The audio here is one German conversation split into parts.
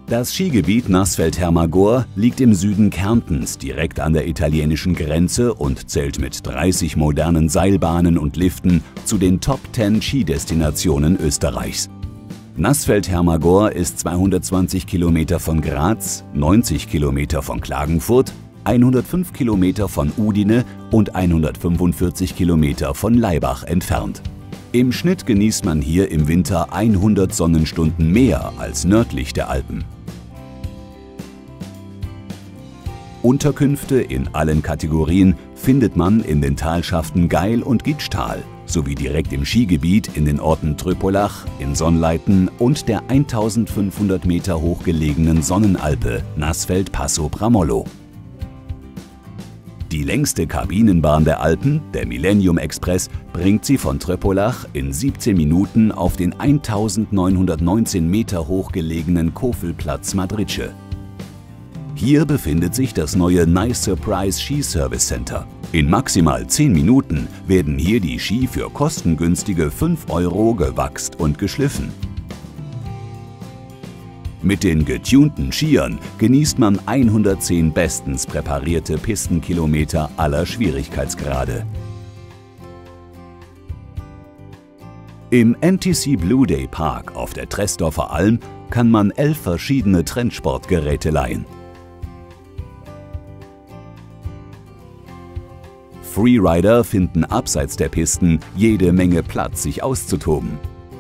Das Skigebiet Nassfeld-Hermagor liegt im Süden Kärntens, direkt an der italienischen Grenze und zählt mit 30 modernen Seilbahnen und Liften zu den Top 10 Skidestinationen Österreichs. Nassfeld-Hermagor ist 220 Kilometer von Graz, 90 Kilometer von Klagenfurt, 105 Kilometer von Udine und 145 Kilometer von Laibach entfernt. Im Schnitt genießt man hier im Winter 100 Sonnenstunden mehr als nördlich der Alpen. Unterkünfte in allen Kategorien findet man in den Talschaften Geil und Gitschtal sowie direkt im Skigebiet in den Orten Tröpolach, in Sonnleithen und der 1500 Meter hoch gelegenen Sonnenalpe Nassfeld-Passo-Bramollo. Die längste Kabinenbahn der Alpen, der Millennium Express, bringt sie von Tröpolach in 17 Minuten auf den 1919 Meter hoch gelegenen Kofelplatz Madridsche. Hier befindet sich das neue Nice Surprise Ski Service Center. In maximal 10 Minuten werden hier die Ski für kostengünstige 5 € gewachst und geschliffen. Mit den getunten Skiern genießt man 110 bestens präparierte Pistenkilometer aller Schwierigkeitsgrade. Im NTC Blue Day Park auf der Tresdorfer Alm kann man 11 verschiedene Trendsportgeräte leihen. Freerider finden abseits der Pisten jede Menge Platz, sich auszutoben.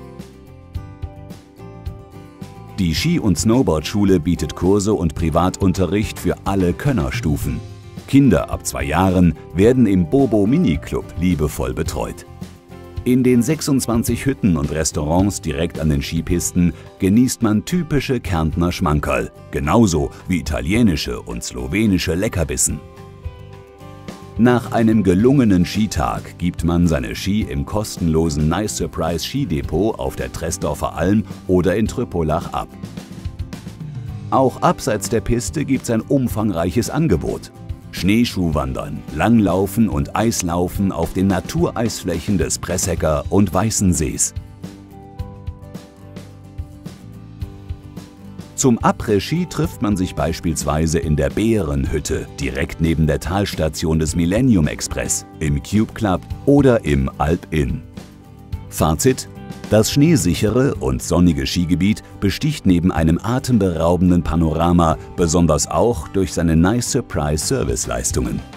Die Ski- und Snowboardschule bietet Kurse und Privatunterricht für alle Könnerstufen. Kinder ab 2 Jahren werden im Bobo Mini Club liebevoll betreut. In den 26 Hütten und Restaurants direkt an den Skipisten genießt man typische Kärntner Schmankerl, genauso wie italienische und slowenische Leckerbissen. Nach einem gelungenen Skitag gibt man seine Ski im kostenlosen Nice Surprise Skidepot auf der Tresdorfer Alm oder in Tröpolach ab. Auch abseits der Piste gibt's ein umfangreiches Angebot. Schneeschuhwandern, Langlaufen und Eislaufen auf den Natureisflächen des Pressecker und Weißensees. Zum Après-Ski trifft man sich beispielsweise in der Bärenhütte, direkt neben der Talstation des Millennium Express, im Cube Club oder im Alp Inn. Fazit: Das schneesichere und sonnige Skigebiet besticht neben einem atemberaubenden Panorama besonders auch durch seine Nice Surprise Serviceleistungen.